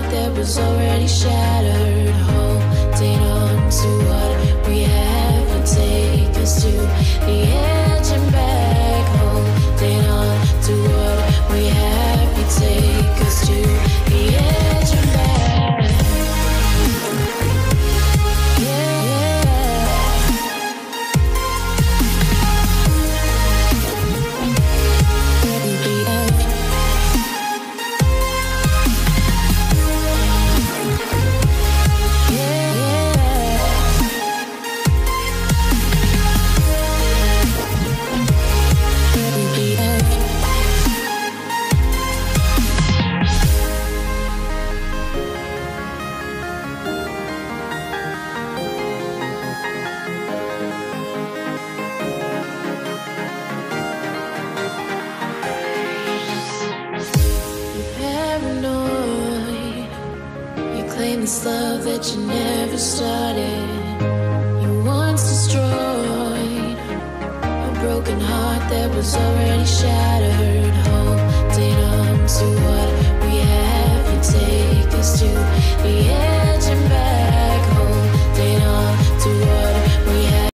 that was already shattered. Holding on to what we have and take us to the edge and back. Holding on to what we have, you take us to the edge and back. This love that you never started, you once destroyed a broken heart that was already shattered. Holding on to what we have, you take us to the edge.